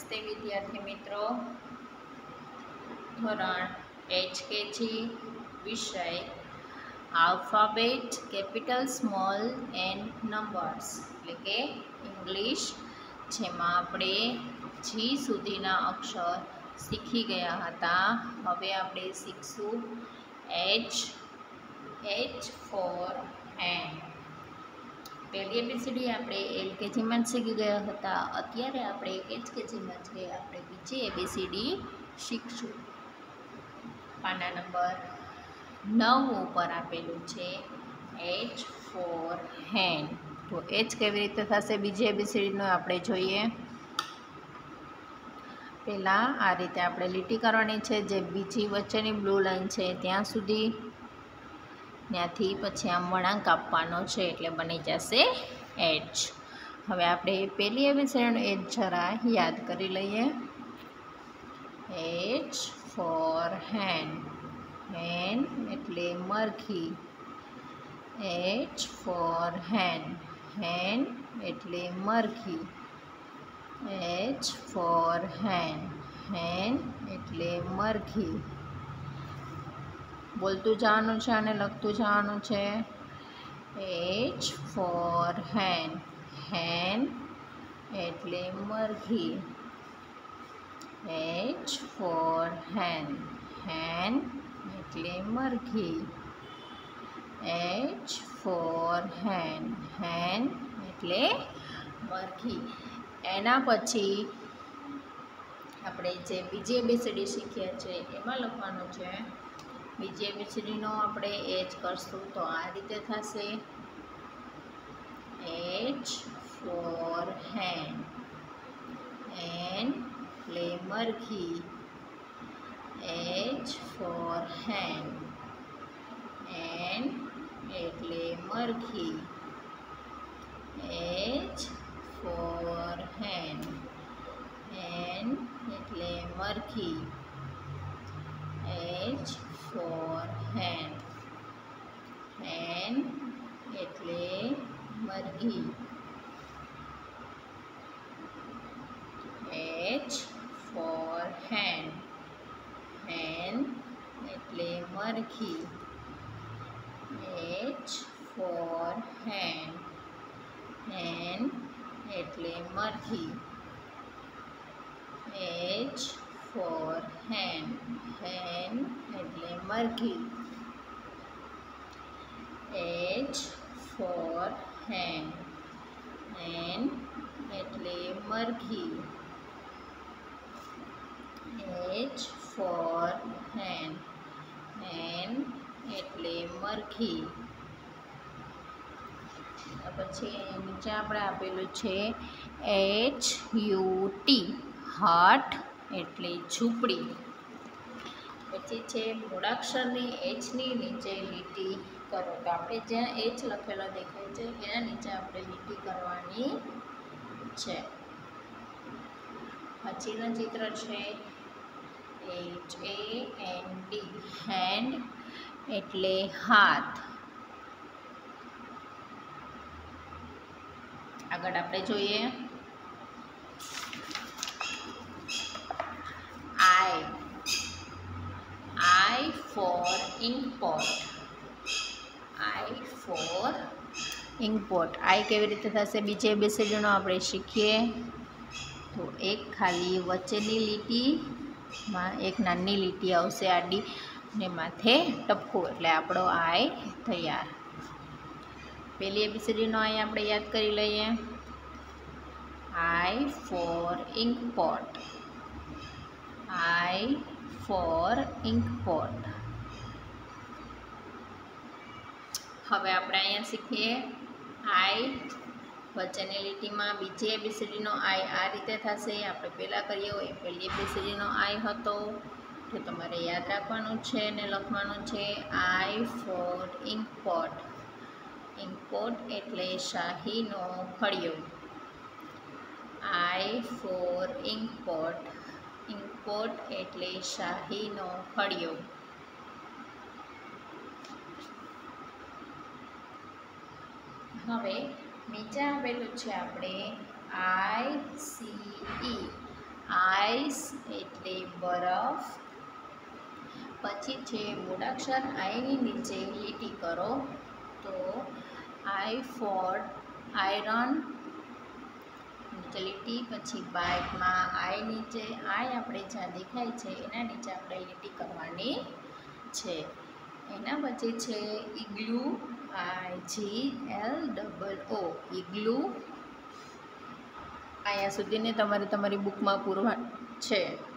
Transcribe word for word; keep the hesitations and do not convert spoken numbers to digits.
નમસ્તે વિદ્યાર્થી મિત્રો, ધોરણ એચ કે જી વિષય alphabet capital small and numbers એટલે કે ઇંગ્લિશ, જેમાં આપણે જી સુધીના અક્ષર શીખી ગયા હતા. હવે આપણે શીખશું એચ એચ ફોર હેન્ડ. પહેલી એબીસીડી આપણે એલકેજીમાં જ શીખી ગયા હતા. અત્યારે આપણે એચકેજીમાં છે, આપણે બીજી એબીસીડી શીખશું. પાના નંબર નવ ઉપર આપેલું છે એચ ફોર હેન્ડ. તો એચ કેવી રીતે થશે બીજી એબીસીડીનો આપણે જોઈએ. પહેલાં આ રીતે આપણે લીટી કરવાની છે, જે બીજી વચ્ચેની બ્લુ લાઈન છે ત્યાં સુધી, ત્યાંથી પછી આમ વળાંક આપવાનો છે એટલે બની જશે એચ. હવે આપણે પહેલી એબીસીડીનો એચ જરા યાદ કરી લઈએ. H for hen. હેન્ડ એટલે મરઘી. H for hen. હેન્ડ એટલે મરઘી. H for hen. હેન્ડ એટલે મરઘી. બોલતું જવાનું છે અને લખતું જવાનું છે. H for hen. હેન્ડ એટલે મરઘી. H for hen. હેન્ડ એટલે મરઘી. H for hen. હેન્ડ એટલે મરઘી. એના પછી આપણે જે બીજી એબીસીડી શીખ્યા છે એમાં લખવાનું છે. બીજી એબીસીડીનો આપણે એચ કરશું તો આ રીતે થશે. H for hen. હેન્ડ એટલે મરઘી. H for hen. હેન્ડ એટલે મરઘી. H for hen. હેન્ડ એટલે મરઘી. H for hen. હેન્ડ એટલે મરઘી. H for hen. હેન્ડ એટલે મરઘી. H for hen. હેન્ડ એટલે મરઘી. H for hen. હેન્ડ એટલે મરઘી. H for hen. હેન્ડ એટલે મરઘી. H for hen. હેન્ડ એટલે મરઘી. પછી નીચે આપણે આપેલું છે એચ યુ ટી. હટ એટલે ઝૂંપડી. પછી છે મૂળાક્ષરની એચની નીચે લીટી કરો. તો આપણે જ્યાં એચ લખેલો દેખાય છે એના નીચે આપણે લીટી કરવાની છે. પછીનું ચિત્ર છે H A N D. Hand એટલે હાથ. આગળ આપણે જોઈએ આઈ. આઈ for inkpot. I for inkpot. આઈ કેવી રીતે થશે બીજી એબીસીડીનો આપણે શીખીએ. તો એક ખાલી વચ્ચેની લીટીમાં એક નાની લીટી આવશે આડી, ને માથે ટપકું એટલે આપણો આઈ તૈયાર. પહેલી એબીસીડીનો આઈ આપણે યાદ કરી લઈએ. I for inkpot. I for inkpot. હવે આપણે અહીંયા શીખીએ આઈ વચ્ચેની લીટીમાં બીજી એબીસીડીનો આઈ આ રીતે થશે. આપણે પહેલાં કરીએ હોય પહેલી એબીસીડીનો આઈ હતો, તો તમારે યાદ રાખવાનું છે અને લખવાનું છે આઈ ફોર ઇન્કપોટ. ઇન્કપોટ એટલે શાહીનો ફળિયો. આઈ ફોર ઇન્કપોટ. ઇન્કપોટ એટલે શાહીનો ફળિયો. હવે નીચે આવેલું છે આપણે આઈ સી ઈ. આઈસ એટલે બરફ. પછી છે મૂળાક્ષર આઈની નીચે લીટી કરો તો આઈ ફોર આયરન નીચે લીટી. પછી બાઇકમાં આઈ નીચે આઈ આપણે જ્યાં દેખાય છે એના નીચે આપણે લીટી કરવાની છે. એના પછી છે ઇગ્લુ આઈ જી એલ ડબલ ઓ ઇગ્લુ. અહીંયા સુધીને તમારે તમારી બુકમાં પૂરવા છે.